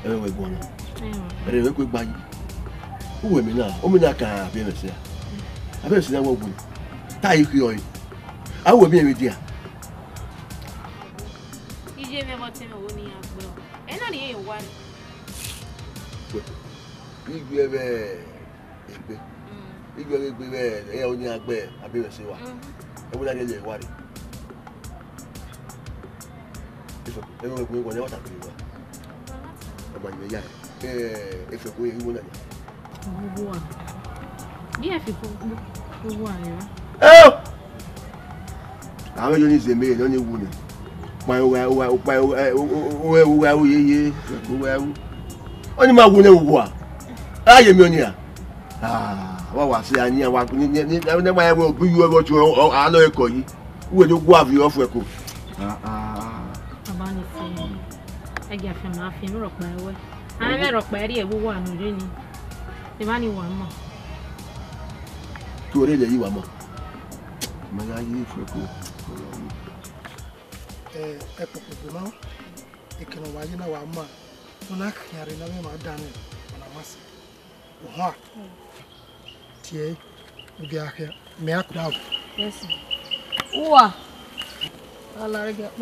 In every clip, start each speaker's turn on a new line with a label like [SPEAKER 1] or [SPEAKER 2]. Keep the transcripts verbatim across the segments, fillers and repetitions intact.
[SPEAKER 1] e we go no e we ko gba yi wo mi na o mi na ka be me se a be se na wo bu ta yi ku yo yi a wo mi e dia
[SPEAKER 2] ije me mo te me wo ni agbo e na ni e wa
[SPEAKER 1] igbe be igbe igbe igbe be e o ni agbe abi me se wa e wo la le wa ri ifo e wo ko ko le wa ta pe wa e ba ni ya e e fe ko e wo na ni
[SPEAKER 2] gbogbo wa bí ẹ fi gbogbo wa ni
[SPEAKER 1] eh àwọn yo ni se me no ni wu ni pa wa wa pa o o wa o ye ye o wa o oni ma wu ne wu a aye mi oni a ah wa wa se ani wa ni ni ne ma ye wo bi yu e jo a lo e ko yi wo ni go avi ofu e ko ah ah
[SPEAKER 2] baba ni se e ga fe ma fi nu ro pa ewe a me ro pa ri e wo wa nu re ni e ba ni wa mo
[SPEAKER 1] to re le yi wa mo ma ya yi fu ko
[SPEAKER 3] eh e ko ko ma e ke no wa yi na wa ma una kare na me ma dane na masi o ha tie ubi ahia me akura
[SPEAKER 2] yes uwa ala re ga pa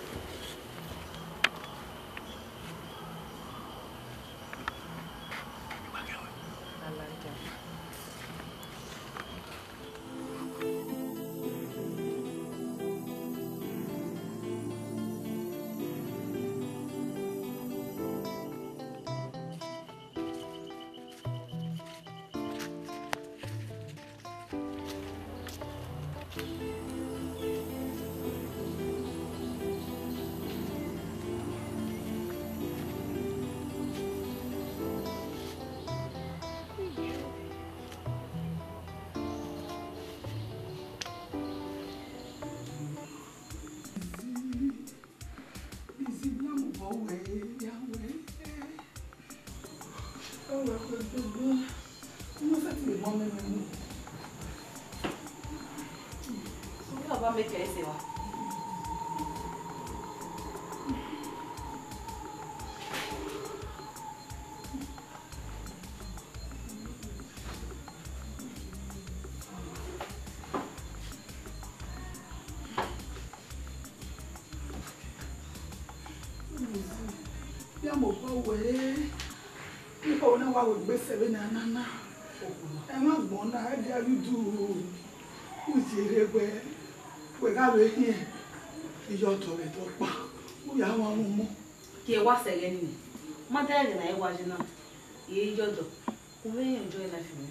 [SPEAKER 3] mo bo we ipo na wa we gbese be na nana e ma gbon na e dia yudu ujire gbe we ga we yin iyo to re to pa u ya wa mu
[SPEAKER 4] ki e wa sele ni ma dere na e wa jina ye jojo ko we enjoy life ni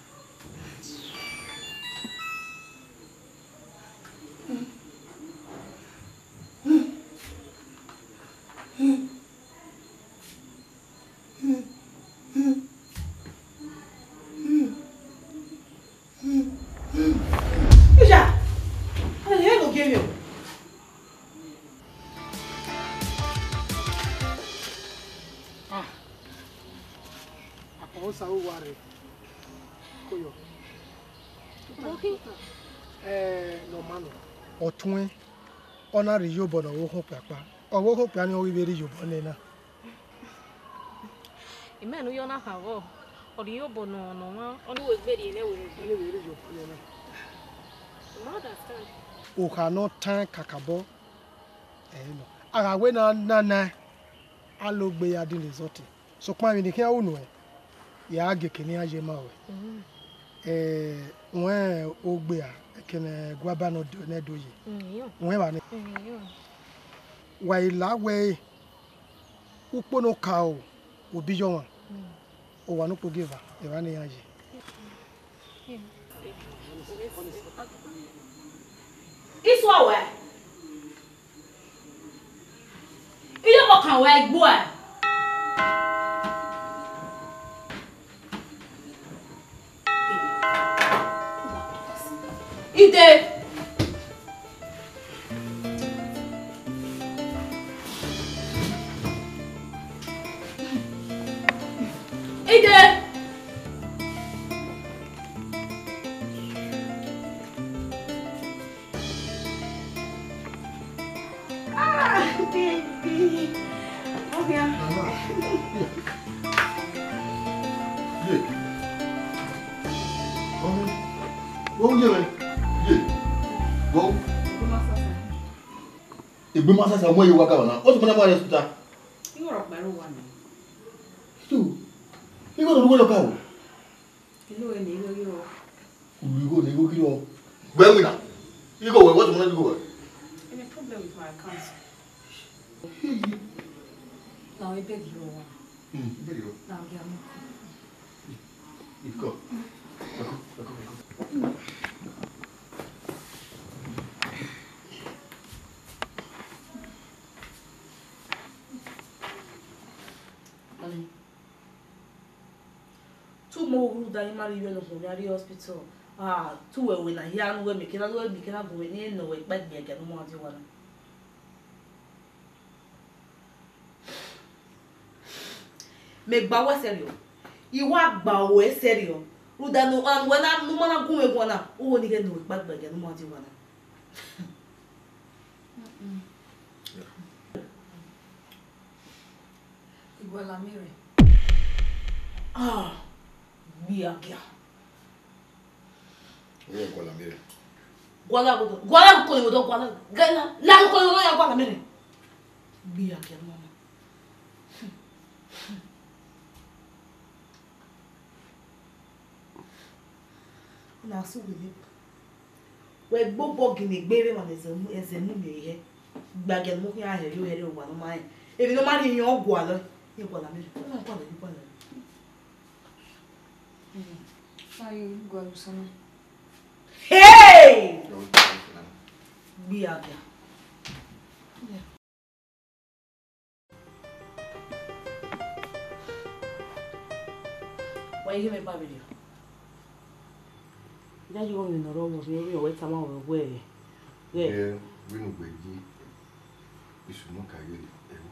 [SPEAKER 3] Otun ona ri yobo na wo hun papa owo hun pa ni o wi beri yobo le na
[SPEAKER 2] imenu yo na hawo ori yobo no no ma oni we gberi ele we
[SPEAKER 3] ni beri yobo le na
[SPEAKER 2] you understand
[SPEAKER 3] o cannot tan kakabo eh no ara we na na na alogbe ya din resort so pa mi ni ki awunu e ya geke ni aje ma we eh won ogbe a kene gwaba no ne doyi won ba ni wa ila we upono ka o obi yo won o wa no po give e wa ni aje
[SPEAKER 4] isu awe ile mo kan wa egbo a ide ide ah baby Okay.
[SPEAKER 1] Yeah. Oh. Oh yeah. Yeah. Go. Ibi masa sa mo yi waka wana. O to na mo ya suta.
[SPEAKER 4] You rock my one.
[SPEAKER 1] Tu. You go do go ka o.
[SPEAKER 4] You know any you go.
[SPEAKER 1] You go ni go kilo. Where we now? You go where? What you want to go?
[SPEAKER 4] Any problem with my account? Now I beg you one.
[SPEAKER 1] Hmm, beg you.
[SPEAKER 4] Now get me.
[SPEAKER 1] You go. Go. Go. Go.
[SPEAKER 4] Two more who that marry you no from the hospital. Ah, two we we na here no we make na we make na go we ni no we back me again no more dey one. Me gba we serio. Iwa gba we serio. Who that no and when I no man go we go na, o ni get no we back me again no more dey one. Mm. Igual mire. Ah. Mia kia.
[SPEAKER 1] Oye, guala mire.
[SPEAKER 4] Guala go. Guala ko ni do guala. Gana. La ko ni ya guala mire. Mia kia mama. Na so we live. We gbogbo gini gbere ma eze mu eze mu me ihe. Gbage mu ki ahe yo here wa no mai. Ebi no ma ni yan ogwa lo. Ni guala mire. Na guala ni guala.
[SPEAKER 2] Aí, igual você não.
[SPEAKER 4] Hey! Biaga. Why you me baby? That you want to know what we are wait sama we we.
[SPEAKER 1] Yeah, we no gbeji. Isu no kagele.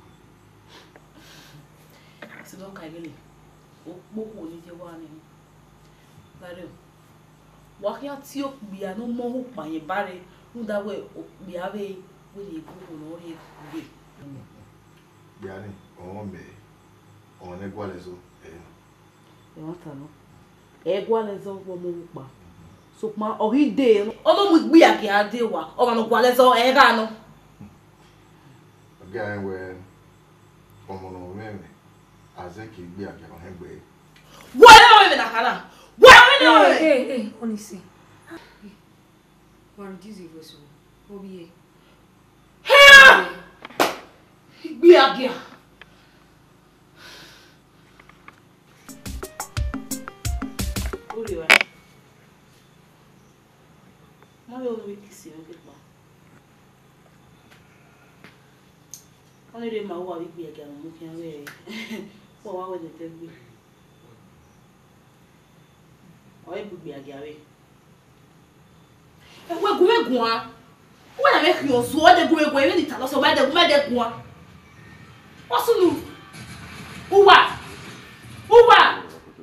[SPEAKER 4] Isu no kagele. O poco ni je wa ni. Bare. Wa ki ati o bia no mo ho pa yin bare. Nu da we bia we we le go no re gbe.
[SPEAKER 1] Bia ni o me. O ne gwa lezo. Eh.
[SPEAKER 4] E wa ta no. E gwa lezo wo mo pa. So ma o ri de. O no mu gbe ya ki ade wa. O ma no gwa lezo e ga no.
[SPEAKER 1] Ga we omo no me me. Azeki gbe ya ki o he gbe.
[SPEAKER 4] Wo le me na kana.
[SPEAKER 2] Ei, ei, ei, Onice. Agora diz isso, Obiê.
[SPEAKER 4] Biagia. Uriwa. Mo yo we kisi o gba. Oni re ma wa wi biagia mo ki an we. Wo wa we te gbe. Oye bugbe agawe. E we gun egun a. Wo na me ki oso o de gun egun e ni ta lo so ba de gun me de gun a. Wo sunu. Uwa. Uwa.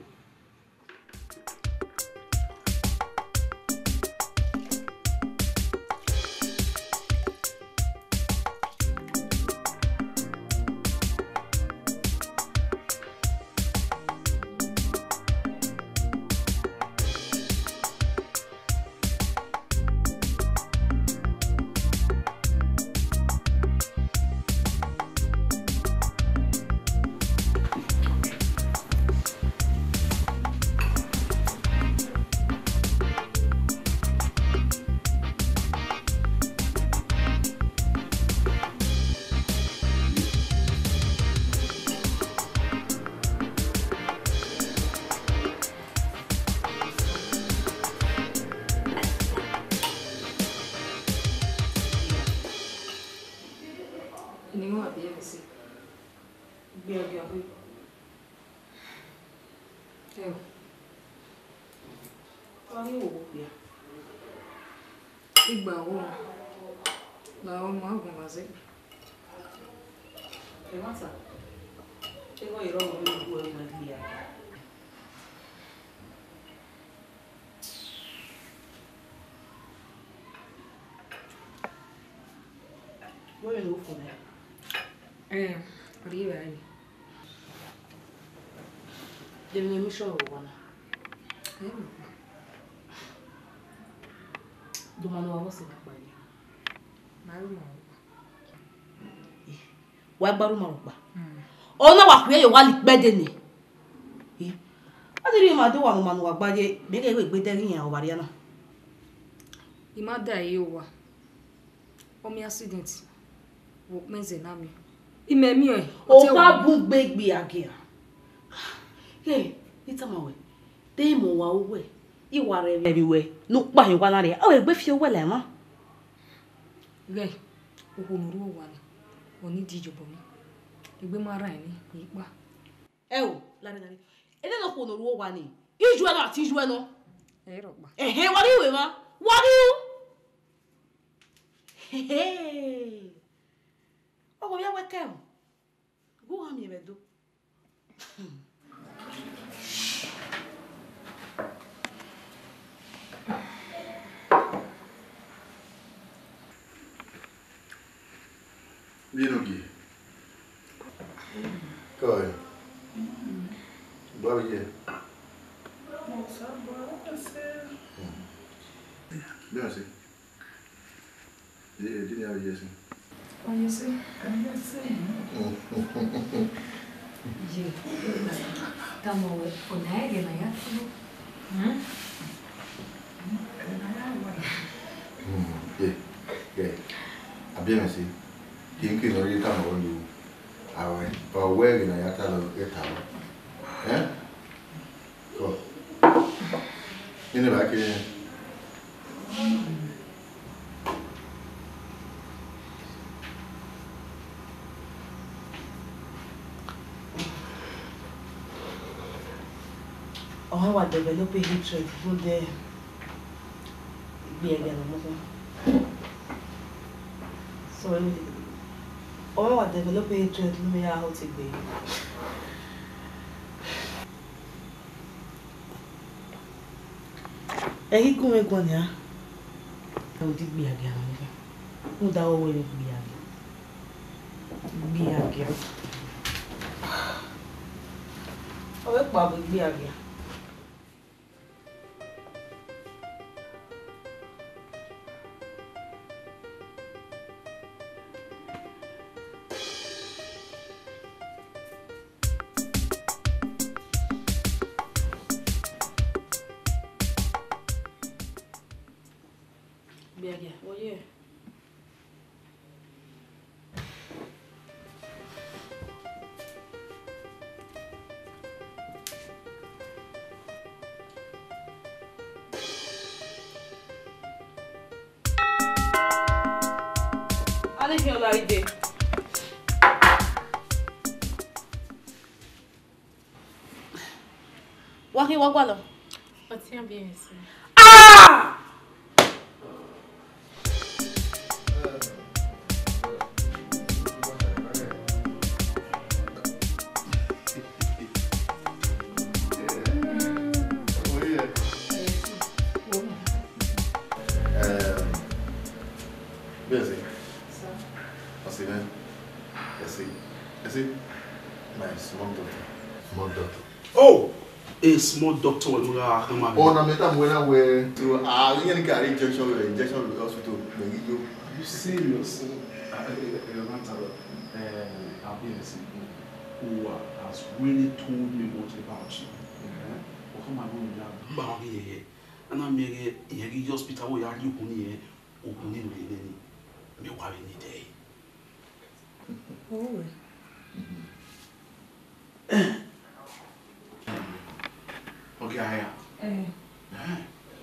[SPEAKER 2] Nenhuma B M C.
[SPEAKER 4] Biagia we.
[SPEAKER 2] Eu.
[SPEAKER 4] Ani wo bia.
[SPEAKER 2] Igba wo. Na o mo agun maze.
[SPEAKER 4] E masa. E go iro mo ni go e ma bia. Wo me no fo na.
[SPEAKER 2] É,
[SPEAKER 5] Arriba ahí.
[SPEAKER 4] De mi emisho wana.
[SPEAKER 5] Eh.
[SPEAKER 4] Do mano wa se pa ni.
[SPEAKER 5] Maru mo.
[SPEAKER 4] Wa gbaru mo pa. Ona wa kuye yo wa li pede ni. Eh. Adiri ma do wa mo manu wa gbaje, be ke we gbe deri yan o bari na.
[SPEAKER 5] Ima da yo wa. O mi accident. Wo menze na mi. Ime mi e.
[SPEAKER 4] O ka bu gbegbe agia. Hey, ita ma we. Te mo wa owe. Iwa re everywhere. No pa yin wa na re. O e gbe fi owe le mo.
[SPEAKER 5] Re. O ko nuru wa ni. Oni di jobo mi. Egbe ma ra ni ipa.
[SPEAKER 4] E o, lare lare. E de no ko nuru wa ni. Iju e no ati iju e no.
[SPEAKER 5] Eh ro pa.
[SPEAKER 4] Eh eh, what you ma? What you? Hey. O ko ya we ke o. Go ha mi e do.
[SPEAKER 1] Vieni qui. Coi. Boa dia.
[SPEAKER 3] Nossa, bora você.
[SPEAKER 1] Bien assim. Dia dia dia assim.
[SPEAKER 3] Conhece? Conhece.
[SPEAKER 5] Je. Tamo onege na ya. Hã?
[SPEAKER 1] Hum. Yeah. Yeah. Bien assim. Quem que não ia estar no olho? Ah, ué. Para o web na ya tá no etapa. Eh? Ko. Ini ba ke.
[SPEAKER 4] Oh, wa develop hatred for the be again mo. So, oh, wa develop hatred me ya how to be. Eyi kun me gon ya. O di be again mo. Mo da owo le be again. Be again. O we pa be again. Biagia, oye. Allez, viens là, idée. Waki wagwalo.
[SPEAKER 2] Oh, tiens bien ici.
[SPEAKER 4] Ah!
[SPEAKER 6] Oh, a small doctor will look at him.
[SPEAKER 1] Oh, na meta mwena we to ah we can carry injection with injection with hospital. You
[SPEAKER 6] You serious? Elemental ability who has really told me much about you. Okay, come on, bound here. And I'm here in the hospital where you are here. Opening really, me worry any day.
[SPEAKER 5] Oh.
[SPEAKER 6] Okay, I am.
[SPEAKER 5] Eh.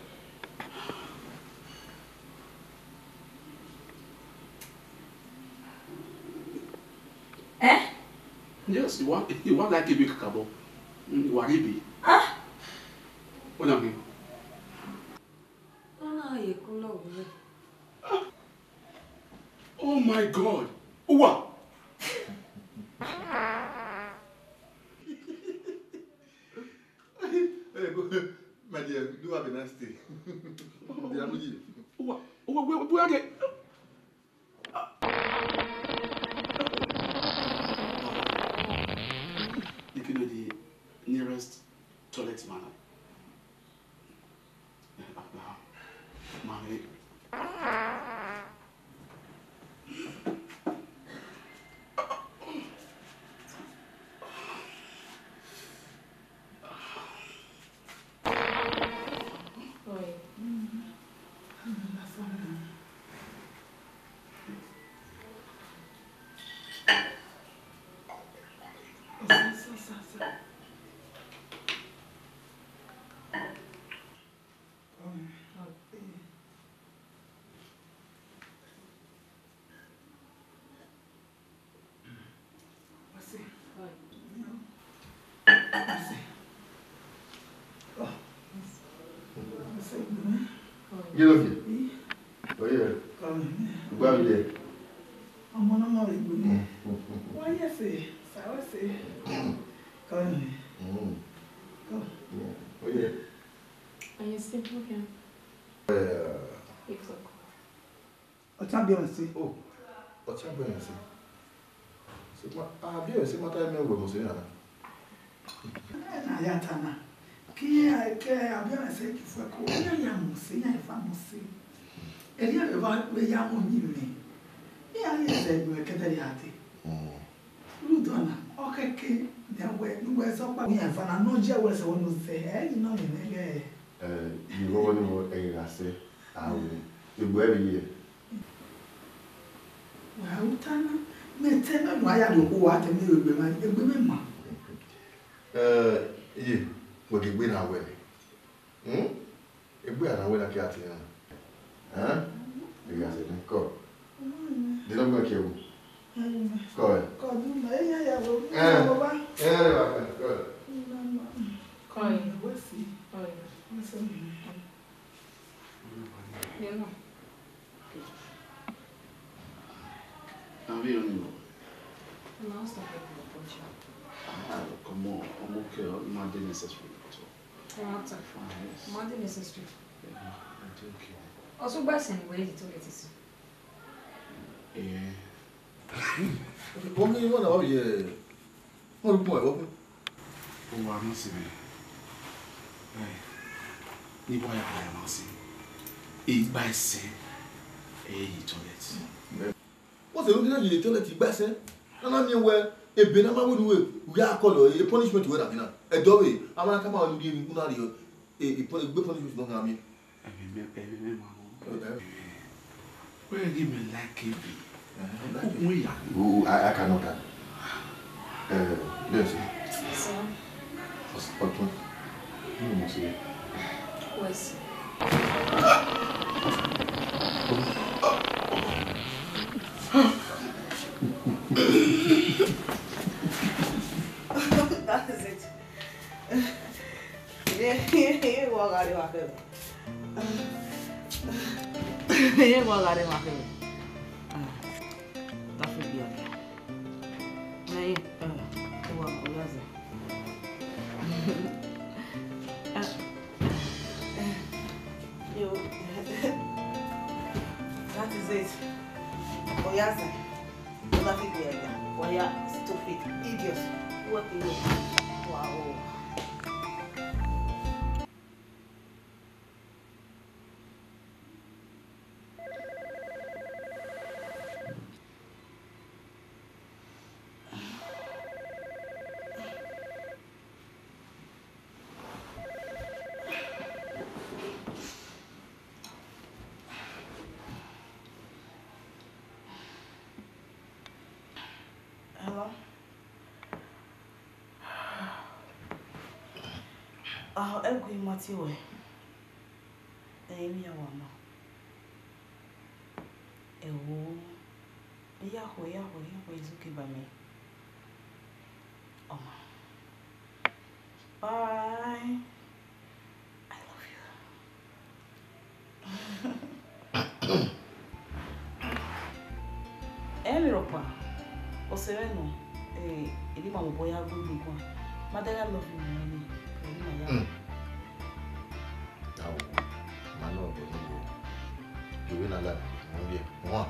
[SPEAKER 5] Eh?
[SPEAKER 6] Yes, you want you want like a big cabo. You are baby.
[SPEAKER 5] Ah?
[SPEAKER 6] What do you mean?
[SPEAKER 5] Ona ye kula ule.
[SPEAKER 6] Oh my God! What?
[SPEAKER 1] my dear, do have a nice day.
[SPEAKER 6] What? What? Where? Where are they?
[SPEAKER 1] Yellow. Oh, yeah. Well, yeah.
[SPEAKER 7] I'm one of my good. Why, yes, sir. I was say, come. Come.
[SPEAKER 1] Oh, yeah.
[SPEAKER 2] Are you still okay?
[SPEAKER 1] Uh,
[SPEAKER 7] What's up, Beyonce?
[SPEAKER 1] oh, what's up, Beyonce? So, ah, Beyonce, what time are we going to say?
[SPEAKER 7] Na ya tana. Kia ke Beyonce ki fue ko ya ya musi ya fa musi. Ele ya ba we ya mo nyimi. Ya ya se gbe kete ya ate. Mm. Ludona, okeke na we nu we so pa ya fa na no je we se wonu se e ni no ni nege.
[SPEAKER 1] Eh, you go on what I say. Ah, we go every year.
[SPEAKER 7] Wa utana. Me tena no aya do ko wa te me egbe ma egbe me ma.
[SPEAKER 1] Uh, yeah, what you win our way. Hmm? If we are not willing to get here, huh? You guys say, go. They don't go kill you. Go ahead.
[SPEAKER 7] Go, do my yeah, yeah, go.
[SPEAKER 1] Yeah,
[SPEAKER 7] Go.
[SPEAKER 1] go ahead.
[SPEAKER 2] Koi.
[SPEAKER 7] What's he?
[SPEAKER 2] Koi.
[SPEAKER 7] What's he?
[SPEAKER 2] Yeah, no.
[SPEAKER 6] I'm here anymore.
[SPEAKER 2] No, stop it.
[SPEAKER 6] Ah, come on, I'm okay. My day necessary.
[SPEAKER 2] What? Monday necessary.
[SPEAKER 6] Yeah, I'm okay.
[SPEAKER 2] Also, by saying where the toilet is.
[SPEAKER 6] Yeah.
[SPEAKER 1] Como you want to yeah. What boy, open.
[SPEAKER 6] Oh, I'm not seeing it. Hey. Ni boy, I'm not seeing it. It's by saying, hey, toilet.
[SPEAKER 1] What's the reason you toilet you best? And I mean, well, a benama would we are called a punishment to it. A dory. I'm going to come out and give you a punishment. Don't have me.
[SPEAKER 6] Where give me like it?
[SPEAKER 1] Ooh, I, I cannot. Uh, yes.
[SPEAKER 2] So,
[SPEAKER 1] What's what one? You must see.
[SPEAKER 2] was.
[SPEAKER 7] That is it. Yeah, walk out of my face. Yeah, walk out of my face. That should be okay. Nay, uh, walk out of You. That is it. Oh, yes. Nothing there. Oh, yeah, stupid idiots. What do you? Wow. Hello? Ah, I'm going to go. I'm here, Mama. Oh, yeah, oh, yeah, oh, yeah, it's okay by me. Oh, bye. I love you. Emi ropa. O sereno. Eh, ele mamo boya gugu kwa. Madara love you mami. Ele maya.
[SPEAKER 1] Now, my lord, you will not let me. Moi.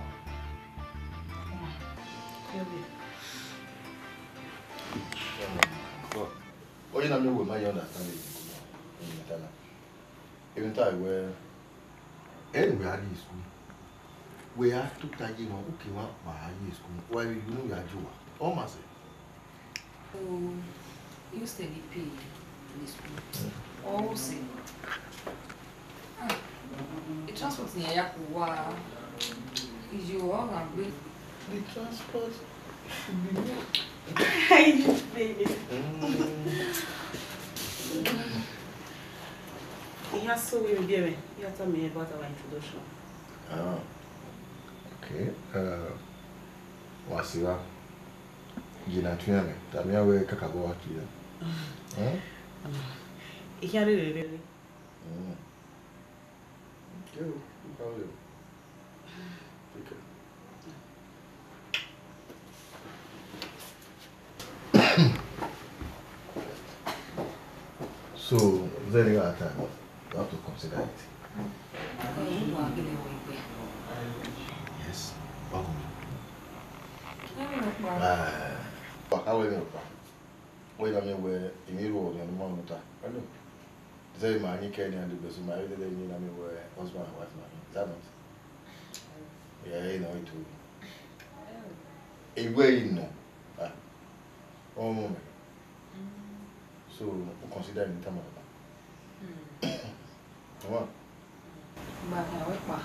[SPEAKER 1] Oh, you know, with my understanding. Even time where anyway, I did school. We are to take you on okay, what my school. Why you know you are Jew? Oh, my say.
[SPEAKER 5] Oh, you study P in school. Oh, say. The transport in Yakuwa is your own and with
[SPEAKER 7] The transport should be good. I baby. He has so weird, baby. You have to tell me about our introduction.
[SPEAKER 1] Ah, okay. Uh, what's your Gina Triame? Tamia, we Kakabo here. Huh?
[SPEAKER 4] Ich habe really.
[SPEAKER 1] Mm. Okay, you can live. Okay. So, very hard time. You have to consider it. Yes. Oh. Ah. How will you? Wait a minute, where in the road and the moment. I know. Say my new Kenny and the person married the lady and I mean where husband and wife. Is that not? Yeah, you know it too. A way you know. Ah. One moment. So consider in time of that. Come on.
[SPEAKER 5] But I work pa.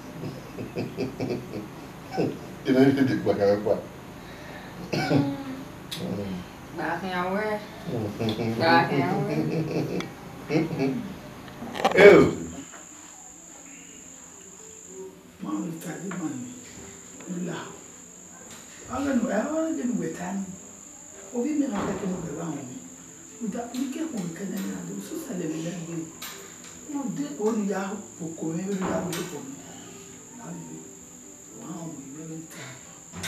[SPEAKER 1] You know you did what I work.
[SPEAKER 5] Bà theo ấy. Bà theo ấy.
[SPEAKER 1] Oh.
[SPEAKER 7] Mom is tired, man. You laugh. I don't know. I want to be time. Obi me na take no be around me. Uda ni ke ko nke na na do so sale be let go. No de on ya poko me be ya go for me. Na ni. Wow, we really tired.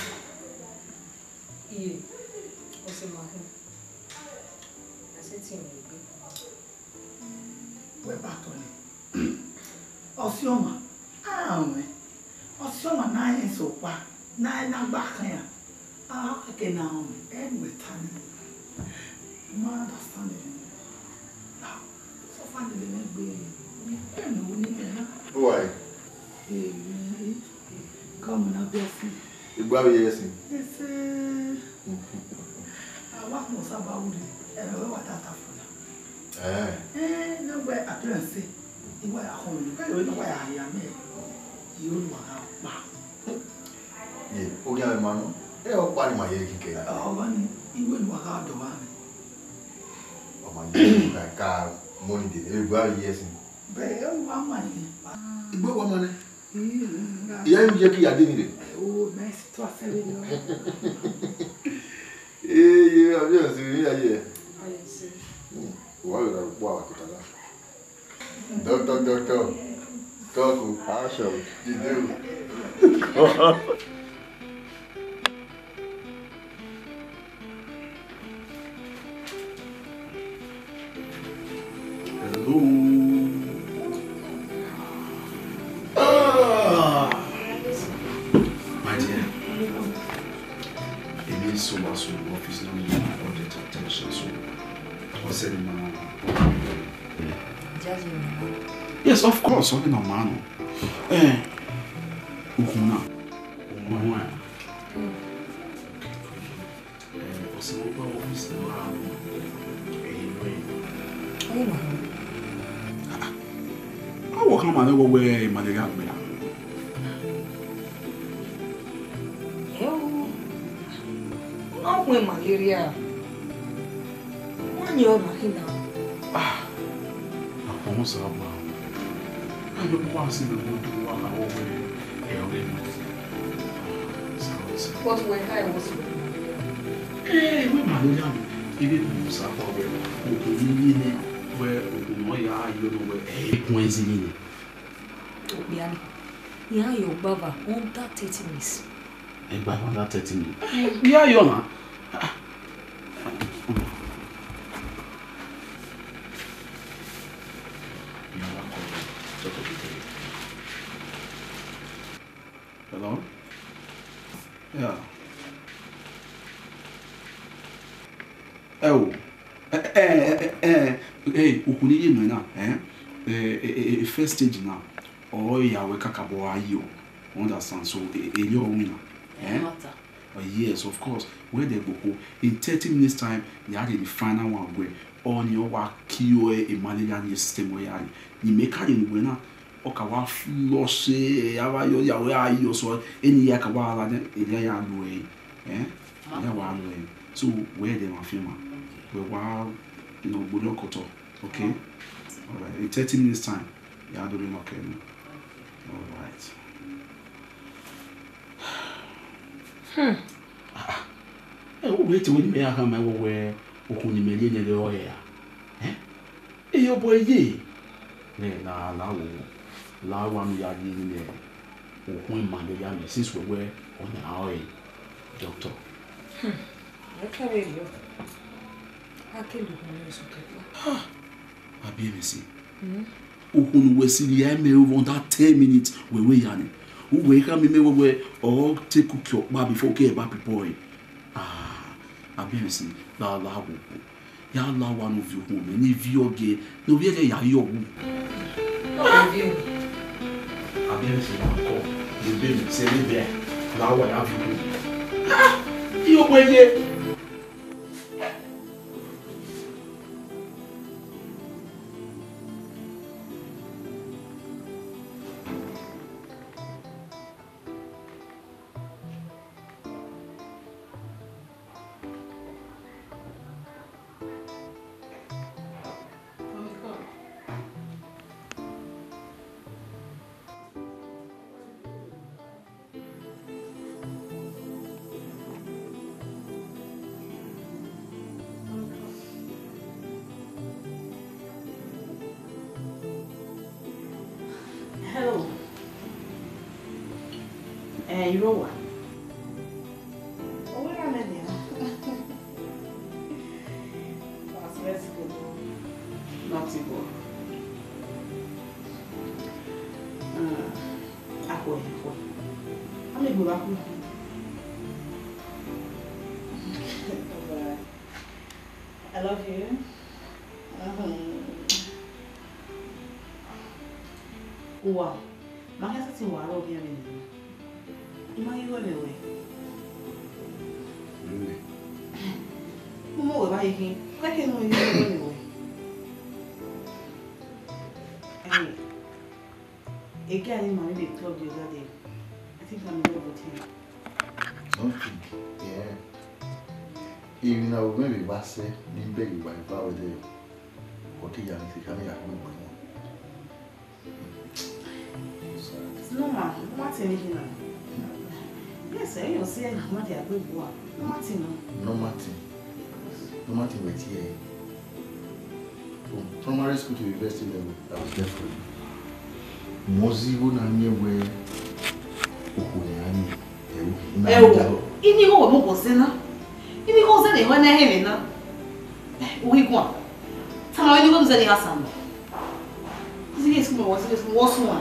[SPEAKER 5] Iye. O se ma hin. Ase ti mi gbe.
[SPEAKER 7] We back on it. Osioma. Ah, we. Osioma na yin so pa. Na na back ya. Ah, okay now. And we turn. You understand it. Now, so far the next day. You know, we need to.
[SPEAKER 1] Why?
[SPEAKER 7] Eh, come on, blessing.
[SPEAKER 1] You go yes.
[SPEAKER 7] Yes, eh. I want more about it. And I want that for now.
[SPEAKER 1] Eh.
[SPEAKER 7] Eh, no way appearance. You were at home. I don't know why I am here. You know how.
[SPEAKER 1] Yeah. Oh yeah, man. Eh, o pa ni ma ye kike.
[SPEAKER 7] Oh, man, you will work out the one.
[SPEAKER 1] O ma ye ka ka money de. You go yes.
[SPEAKER 7] But you want money.
[SPEAKER 1] Igbo wa money. Iya mi je ki ade ni de.
[SPEAKER 7] Oh, nice to have you.
[SPEAKER 1] Eh, yeah, I'm just saying, yeah, yeah.
[SPEAKER 5] I see.
[SPEAKER 1] Why would I walk with that? Doctor, doctor. Talk. How shall you do?
[SPEAKER 6] Hello.
[SPEAKER 1] Ah!
[SPEAKER 6] My dear. It means so much to the office now. You have all the attention. So, what's it now?
[SPEAKER 5] Just you.
[SPEAKER 6] Yes, of course. Something on man. Eh. Ukuna. Ukuna. Eh, what's the office now?
[SPEAKER 5] Ay, no.
[SPEAKER 6] I walk on my way where my leg up.
[SPEAKER 5] Eu não com malaria. One year mahina.
[SPEAKER 6] Ah, I almost have now. I don't want to see the mood to walk away.
[SPEAKER 5] Because when I was
[SPEAKER 6] Eh, we malaria. Even if you are away, where you are, you know where a coincidence.
[SPEAKER 5] Biani. Yeah, your baba under thirty minutes.
[SPEAKER 6] And by under thirty minutes. Yeah, you are. Hello? Yeah. Oh. Eh, eh, eh, hey, ukuni ye na, eh? Eh, first stage now. Oh, yeah, we kakabo ayo. Understand? So, eh, you're a winner. Eh? Uh, yes, of course. Where they go in thirty minutes time, you had the final one where on your work, kill a malaria system where you make a winner. Okawa flush, yava yo ya where are you so any yakawala then a young way. Eh? One way. So, where they are filming? We wow, you know, Budokoto. Okay? Alright, in thirty minutes time, you are doing okay. Alright. Hmm. Eh, wait till we may have my way. okuni meli ne le oya eh e yo boy ye ne na la wo la wa mi ya ni ne okun ma le ya mi sis we we on na oy doctor
[SPEAKER 5] okay we yo akelu ko so kepa
[SPEAKER 6] abi mi si okun we si ya me over that ten minutes we we ya ni we ka mi me we or take cook your ba before ke ba boy ah abi mi si la la wo ya la wa no vi ho me ni vi oge no vi ele ya yo wo
[SPEAKER 5] no vi
[SPEAKER 6] abi mi si na ko ni be mi se ni be la wa ya vi ho ah yo bo ye
[SPEAKER 4] Hello. Eh, you know what? Oh, where am I there? That's let's go. Not to go. Uh, I go ahead. I'm gonna go back with you. I love you. Uh-huh. Wow. Maka sasa wala obia mimi. Ima yiwe mewe.
[SPEAKER 6] really
[SPEAKER 4] Mumo we ba yikin. Kwa ke no yiwe mewe. Eh. Again, in my they told you that day. I think I'm in love with him.
[SPEAKER 8] Something, yeah. Even now, maybe Basse, Nimbe, by power day. What young is coming out with one.
[SPEAKER 4] It's normal. Martin is here. Yes, I see a Martin a good boy. Martin.
[SPEAKER 8] No Martin. No Martin wait here. From primary school to university level, I was there for you. Mozibo na nyewe okunyani
[SPEAKER 4] ewo ini wo mo ko sena ini ko se le wa na hele na wi kwa tama ni ko mzali hasan zige siku mo zige siku wo so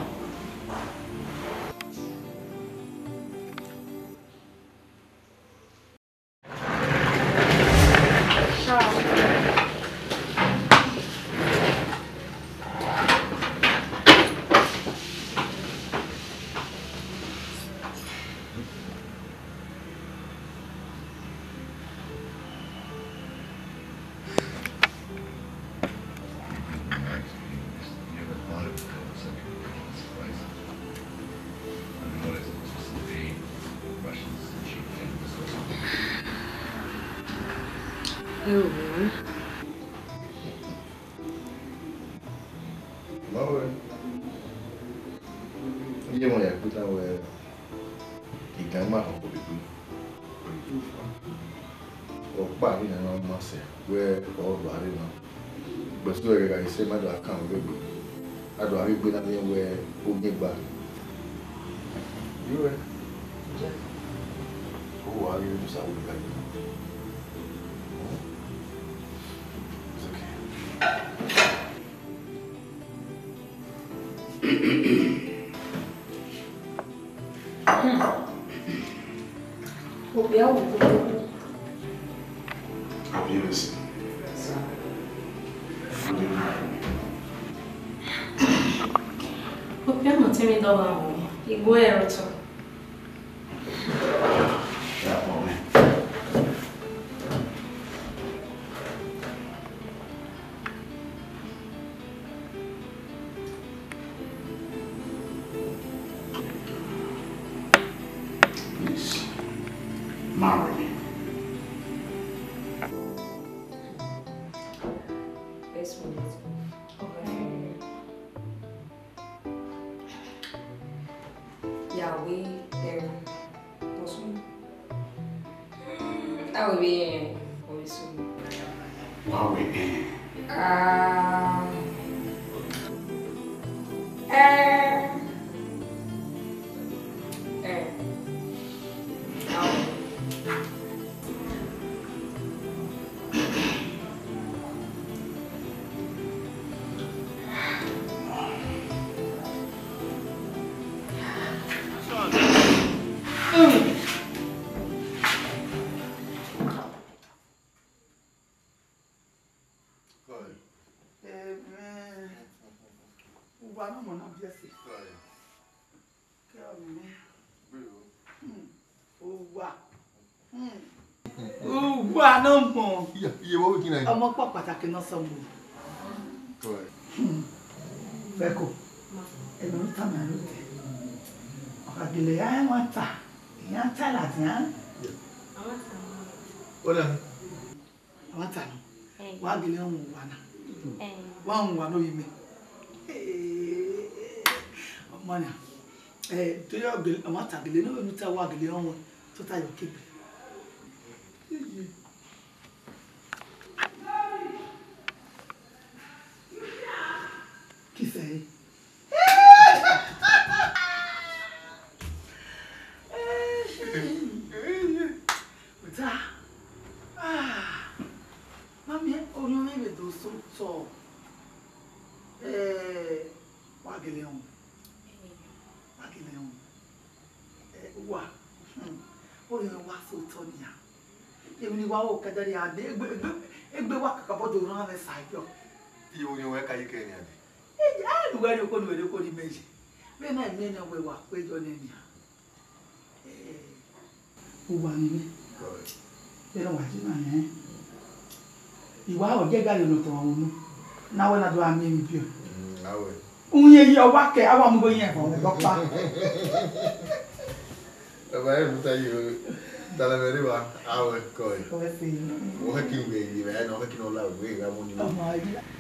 [SPEAKER 4] say my account baby. I don't have been anywhere who get back. You were who are you to sound like it's
[SPEAKER 5] okay.
[SPEAKER 8] I'll be listening.
[SPEAKER 2] Porque não tem me dado a mão. Igual eu tô.
[SPEAKER 8] That moment.
[SPEAKER 6] please marry me.
[SPEAKER 5] Best one is Yahweh, there was one. That would be very soon.
[SPEAKER 6] Wow, eh.
[SPEAKER 5] Ah. Eh. Eh. Oh.
[SPEAKER 7] Wà náà mọ̀.
[SPEAKER 8] Iye wọ́n kí náà.
[SPEAKER 7] Ọmọ pọ̀ pàtàkì náà sọ mọ̀. Fẹ́kọ̀, ẹ̀rọ ń tàmì àlọ́ tẹ̀. Ọ̀kadìlẹ̀ yá ẹ̀ wọ́n tà, ìyá ń tà láti yá.
[SPEAKER 8] Ó dà.
[SPEAKER 7] Àwọn tà ní, wọ́n á gẹlẹ́ ọ̀hún wà náà. Wọ́n ọ̀hún wà lóyún mi. Ọmọ náà, ẹ̀ tó yọ àwọn tàgẹ̀lẹ̀ náà ló tà wọ́n àgẹlẹ̀ ọ̀hún tó tayọ̀ kébì. Kí sẹ́yìn? Ọ̀tá, mami oyún mímì tó sọ́tọ̀ wágìlẹ̀ ọ̀hún, wágìlẹ̀ ọ̀hún, wà, oyún wá sọ́tọ̀ nìyà. Èmi ni wá ó kẹ́dẹ́rì àdé ẹgbẹ́ wá kàkàbọ̀ tó rán ẹ̀ sàájọ́.
[SPEAKER 8] Iye oyún wẹ́ káyé kẹ́rin àdé.
[SPEAKER 7] Ẹ̀jẹ̀ àìlúwẹ̀ ni kò ní wẹ̀lẹ́ kò ní méjì. Bẹ́ẹ̀ náà ní ẹni ọ̀wẹ̀ wà péjọ ní ẹni à. Ó wà ní mi. Bẹ́ẹ̀ wà jí náà yẹn. Ìwà ọ̀jẹ́ gàlè ló tọ̀ ọ̀hún nù. Náwó náà tó wà mí mi bí o. Òun yẹ yí ọwọ́ kẹ àwọn ọmọ yẹn fọ̀ ọ̀hún lọ́pàá.
[SPEAKER 8] Bàbá yẹn mú táyé o. Dalamere wa awe koi.
[SPEAKER 7] Kọ́ ẹ fi.
[SPEAKER 8] Wọ́n kí n gbé ìgbé ẹ̀ náà wọ́n kí n ọ̀la òwe ìgbà mú ni.
[SPEAKER 7] Ọmọ ayé.